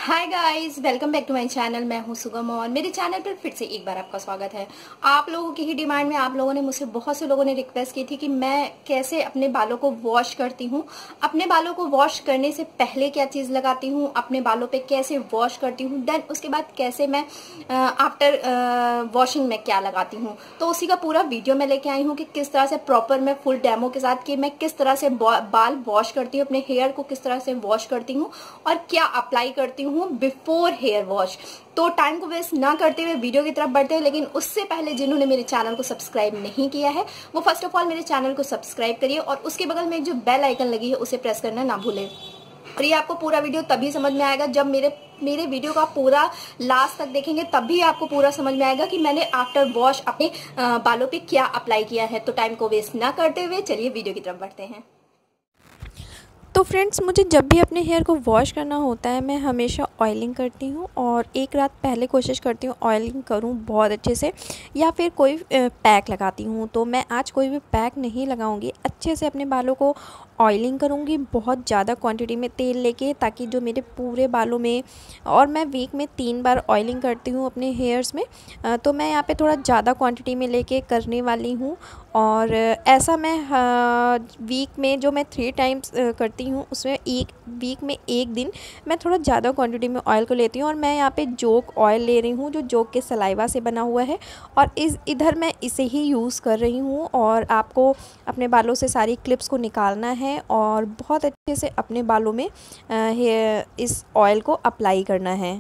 Hi guys, welcome back to my channel. मैं हूं सुगम और मेरे चैनल पर फिर से एक बार आपका स्वागत है। आप लोगों की ही डिमांड में आप लोगों ने मुझसे बहुत से लोगों ने रिक्वेस्ट की थी कि मैं कैसे अपने बालों को वॉश करती हूं, अपने बालों को वॉश करने से पहले क्या चीज लगाती हूं, अपने बालों पे कैसे वॉश करती हूं, देन उसके बाद कैसे मैं आफ्टर वॉशिंग में क्या लगाती हूँ। तो उसी का पूरा वीडियो मैं लेके आई हूँ कि किस तरह से प्रॉपर मैं फुल डेमो के साथ कि मैं किस तरह से बाल वॉश करती हूँ, अपने हेयर को किस तरह से वॉश करती हूँ और क्या अप्लाई करती हूँ बिफोर हेयर वॉश। तो टाइम को वेस्ट ना करते हुए वीडियो की तरफ बढ़ते हैं, लेकिन उससे पहले जिन्होंने मेरे चैनल को सब्सक्राइब नहीं किया है वो फर्स्ट ऑफ ऑल मेरे चैनल को सब्सक्राइब करिए और उसके बगल में एक जो बेल आइकन लगी है उसे प्रेस करना ना भूलें। और ये आपको पूरा वीडियो तभी समझ में आएगा जब मेरे वीडियो का पूरा लास्ट तक देखेंगे, तभी आपको पूरा समझ में आएगा कि मैंने आफ्टर वॉश अपने बालों पे क्या अप्लाई किया है। तो टाइम को वेस्ट ना करते हुए चलिए वीडियो की तरफ बढ़ते हैं। तो फ्रेंड्स, मुझे जब भी अपने हेयर को वॉश करना होता है मैं हमेशा ऑयलिंग करती हूँ और एक रात पहले कोशिश करती हूँ ऑयलिंग करूँ बहुत अच्छे से, या फिर कोई पैक लगाती हूँ। तो मैं आज कोई भी पैक नहीं लगाऊंगी, अच्छे से अपने बालों को ऑयलिंग करूँगी बहुत ज़्यादा क्वांटिटी में तेल लेके, ताकि जो मेरे पूरे बालों में, और मैं वीक में 3 बार ऑयलिंग करती हूँ अपने हेयर्स में। तो मैं यहाँ पे थोड़ा ज़्यादा क्वांटिटी में लेके करने वाली हूँ। और ऐसा मैं वीक में जो मैं 3 टाइम्स करती हूँ उसमें एक वीक में एक दिन मैं थोड़ा ज़्यादा क्वांटिटी में ऑयल को लेती हूँ। और मैं यहाँ पे जोक ऑयल ले रही हूँ जो जोक के सलाइवा से बना हुआ है, और इधर मैं इसे ही यूज़ कर रही हूँ। और आपको अपने बालों से सारी क्लिप्स को निकालना है और बहुत अच्छे से अपने बालों में इस ऑयल को अप्लाई करना है।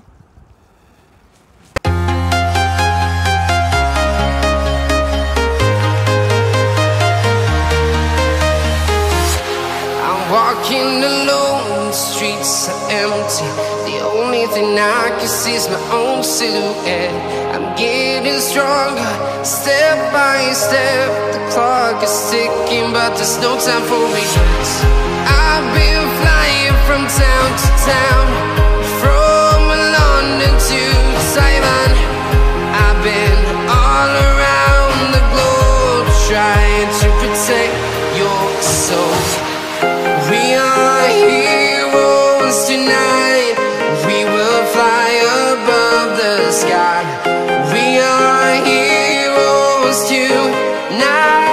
Walking alone, the streets are empty. The only thing I can see is my own silhouette. I'm getting stronger, step by step. The clock is ticking, but there's no time for regrets. I've been flying from town to town, from London to Taiwan. I've been all around the globe, trying to protect your soul. We are heroes tonight. We will fly above the sky. We are heroes tonight.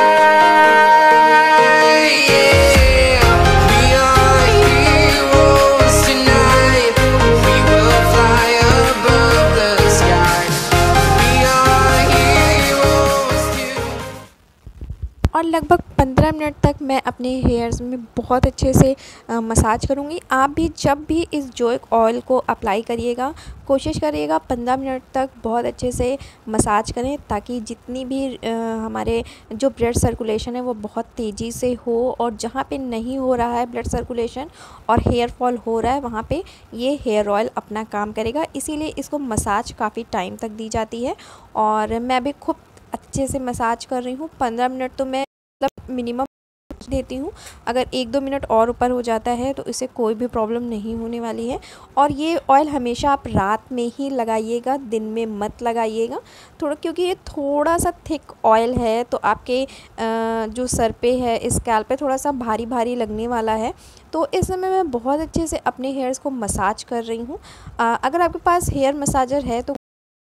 Yeah. We are heroes tonight. We will fly above the sky. We are heroes tonight. और लगभग 15 minute तक मैं अपने hairs में बहुत अच्छे से massage करूँगी। आप भी जब भी इस जोक ऑयल को अप्लाई करिएगा, कोशिश करिएगा 15 मिनट तक बहुत अच्छे से मसाज करें, ताकि जितनी भी हमारे जो ब्लड सर्कुलेशन है वो बहुत तेज़ी से हो। और जहाँ पे नहीं हो रहा है ब्लड सर्कुलेशन और हेयर फॉल हो रहा है, वहाँ पे ये हेयर ऑयल अपना काम करेगा। इसीलिए इसको मसाज काफ़ी टाइम तक दी जाती है और मैं भी खूब अच्छे से मसाज कर रही हूँ। 15 मिनट तो मैं मिनिमम देती हूँ। अगर 1-2 मिनट और ऊपर हो जाता है तो इससे कोई भी प्रॉब्लम नहीं होने वाली है। और ये ऑयल हमेशा आप रात में ही लगाइएगा, दिन में मत लगाइएगा थोड़ा, क्योंकि ये थोड़ा सा थिक ऑयल है तो आपके जो सर पे है, स्कैल्प पे थोड़ा सा भारी भारी लगने वाला है। तो इस समय मैं बहुत अच्छे से अपने हेयर्स को मसाज कर रही हूँ। अगर आपके पास हेयर मसाजर है तो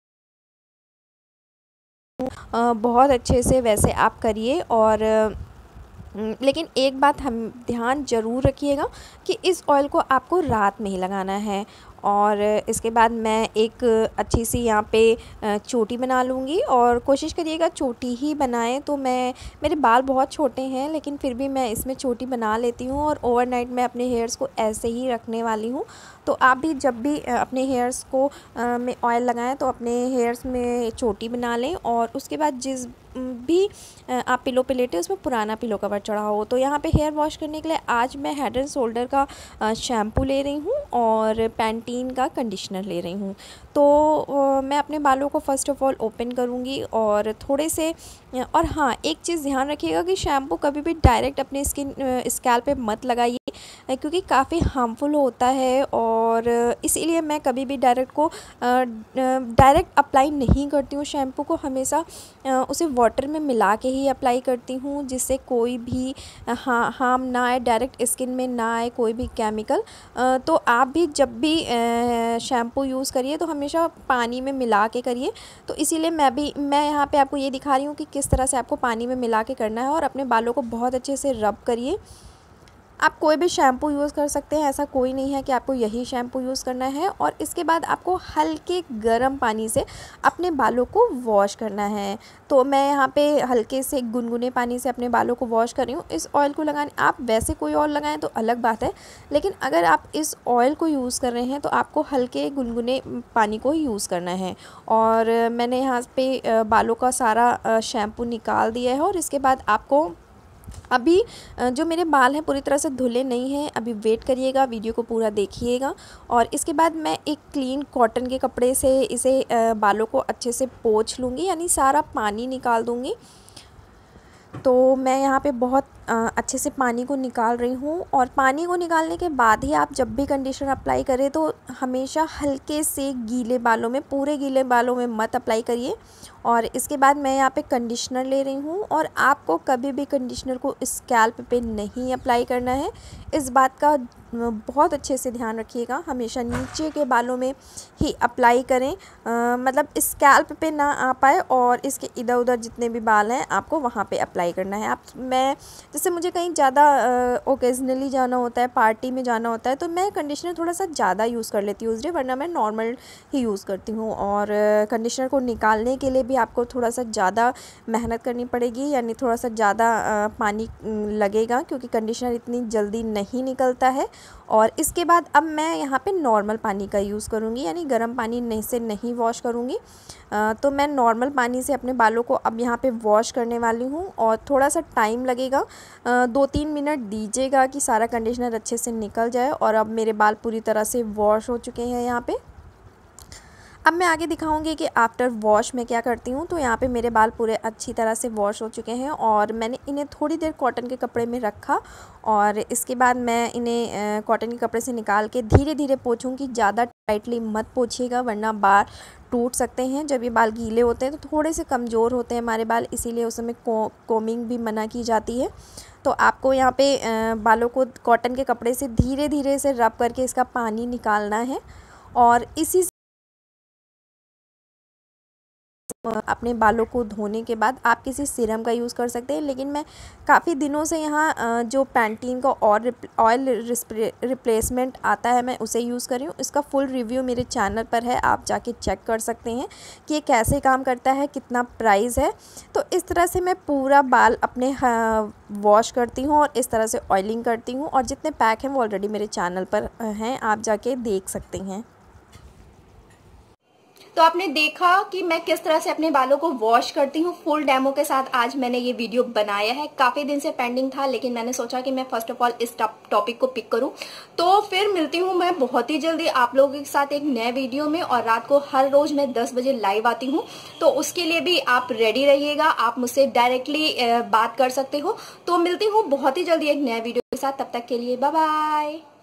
बहुत अच्छे से वैसे आप करिए। और लेकिन एक बात हम ध्यान ज़रूर रखिएगा कि इस ऑयल को आपको रात में ही लगाना है। और इसके बाद मैं एक अच्छी सी यहाँ पे चोटी बना लूँगी, और कोशिश करिएगा चोटी ही बनाएं। तो मेरे बाल बहुत छोटे हैं लेकिन फिर भी मैं इसमें चोटी बना लेती हूँ, और ओवरनाइट मैं अपने हेयर्स को ऐसे ही रखने वाली हूँ। तो आप भी जब भी अपने हेयर्स को में ऑयल लगाएं तो अपने हेयर्स में चोटी बना लें, और उसके बाद जिस भी आप पिलो पे लेटे उसमें पुराना पिलो कवर चढ़ा हो। तो यहाँ पे हेयर वॉश करने के लिए आज मैं हेड एंड शोल्डर का शैम्पू ले रही हूँ और पैंटीन का कंडीशनर ले रही हूँ। तो मैं अपने बालों को फ़र्स्ट ऑफ़ ऑल ओपन करूँगी और थोड़े से, और हाँ एक चीज़ ध्यान रखिएगा कि शैम्पू कभी भी डायरेक्ट अपने स्कैल्प पे मत लगाइए, क्योंकि काफ़ी हार्मफुल होता है। और इसीलिए मैं कभी भी डायरेक्ट अप्लाई नहीं करती हूँ शैम्पू को, हमेशा उसे वाटर में मिला के ही अप्लाई करती हूँ, जिससे कोई भी हार्म ना आए, डायरेक्ट स्किन में ना आए कोई भी केमिकल। तो आप भी जब भी शैम्पू यूज़ करिए तो हमेशा पानी में मिला के करिए। तो इसीलिए मैं यहाँ पे आपको ये दिखा रही हूँ कि किस तरह से आपको पानी में मिला के करना है। और अपने बालों को बहुत अच्छे से रब करिए। आप कोई भी शैम्पू यूज़ कर सकते हैं, ऐसा कोई नहीं है कि आपको यही शैम्पू यूज़ करना है। और इसके बाद आपको हल्के गर्म पानी से अपने बालों को वॉश करना है। तो मैं यहाँ पे हल्के से गुनगुने पानी से अपने बालों को वॉश कर रही हूँ। इस ऑयल को लगाने, आप वैसे कोई ऑयल लगाएं तो अलग बात है, लेकिन अगर आप इस ऑयल को यूज़ कर रहे हैं तो आपको हल्के गुनगुने पानी को ही यूज़ करना है। और मैंने यहाँ पे बालों का सारा शैम्पू निकाल दिया है। और इसके बाद आपको अभी जो मेरे बाल हैं पूरी तरह से धुले नहीं हैं, अभी वेट करिएगा, वीडियो को पूरा देखिएगा। और इसके बाद मैं एक क्लीन कॉटन के कपड़े से इसे बालों को अच्छे से पोंछ लूँगी, यानी सारा पानी निकाल दूँगी। तो मैं यहाँ पे बहुत अच्छे से पानी को निकाल रही हूँ। और पानी को निकालने के बाद ही आप जब भी कंडीशनर अप्लाई करें तो हमेशा हल्के से गीले बालों में, पूरे गीले बालों में मत अप्लाई करिए। और इसके बाद मैं यहाँ पे कंडीशनर ले रही हूँ। और आपको कभी भी कंडीशनर को स्कैल्प पे नहीं अप्लाई करना है, इस बात का बहुत अच्छे से ध्यान रखिएगा। हमेशा नीचे के बालों में ही अप्लाई करें, मतलब स्कैल्प पे ना आ पाए। और इसके इधर उधर जितने भी बाल हैं आपको वहाँ पे अप्लाई करना है। मैं जैसे मुझे कहीं ज़्यादा ओकेजनली जाना होता है, पार्टी में जाना होता है, तो मैं कंडीशनर थोड़ा सा ज़्यादा यूज़ कर लेती हूँ उस डे, वरना मैं नॉर्मल ही यूज़ करती हूँ। और कंडीशनर को निकालने के लिए भी आपको थोड़ा सा ज़्यादा मेहनत करनी पड़ेगी, यानी थोड़ा सा ज़्यादा पानी लगेगा, क्योंकि कंडीशनर इतनी जल्दी नहीं निकलता है। और इसके बाद अब मैं यहाँ पे नॉर्मल पानी का यूज़ करूँगी, यानी गर्म पानी से नहीं वॉश करूँगी। तो मैं नॉर्मल पानी से अपने बालों को अब यहाँ पे वॉश करने वाली हूँ। और थोड़ा सा टाइम लगेगा, 2-3 मिनट दीजिएगा कि सारा कंडीशनर अच्छे से निकल जाए। और अब मेरे बाल पूरी तरह से वॉश हो चुके हैं यहाँ पे। अब मैं आगे दिखाऊंगी कि आफ्टर वॉश मैं क्या करती हूँ। तो यहाँ पे मेरे बाल पूरे अच्छी तरह से वॉश हो चुके हैं और मैंने इन्हें थोड़ी देर कॉटन के कपड़े में रखा। और इसके बाद मैं इन्हें कॉटन के कपड़े से निकाल के धीरे धीरे पोंछूंगी। ज़्यादा टाइटली मत पोंछिएगा, वरना बाल टूट सकते हैं। जब ये बाल गीले होते हैं तो थोड़े से कमज़ोर होते हैं हमारे बाल, इसीलिए उस समय कोमिंग भी मना की जाती है। तो आपको यहाँ पे बालों को कॉटन के कपड़े से धीरे धीरे से रब करके इसका पानी निकालना है। और इसी अपने बालों को धोने के बाद आप किसी सीरम का यूज़ कर सकते हैं, लेकिन मैं काफ़ी दिनों से यहाँ जो पैंटीन का और ऑयल रिप्लेसमेंट आता है मैं उसे यूज़ कर रही हूँ। इसका फुल रिव्यू मेरे चैनल पर है, आप जाके चेक कर सकते हैं कि ये कैसे काम करता है, कितना प्राइस है। तो इस तरह से मैं पूरा बाल अपने वॉश करती हूँ और इस तरह से ऑयलिंग करती हूँ। और जितने पैक हैं वो ऑलरेडी मेरे चैनल पर हैं, आप जाके देख सकते हैं। तो आपने देखा कि मैं किस तरह से अपने बालों को वॉश करती हूँ। फुल डेमो के साथ आज मैंने ये वीडियो बनाया है। काफी दिन से पेंडिंग था, लेकिन मैंने सोचा कि मैं फर्स्ट ऑफ ऑल इस टॉपिक को पिक करूँ। तो फिर मिलती हूँ मैं बहुत ही जल्दी आप लोगों के साथ एक नए वीडियो में। और रात को हर रोज मैं 10 बजे लाइव आती हूँ, तो उसके लिए भी आप रेडी रहिएगा। आप मुझसे डायरेक्टली बात कर सकते हो। तो मिलती हूँ बहुत ही जल्दी एक नए वीडियो के साथ, तब तक के लिए बाय बाय।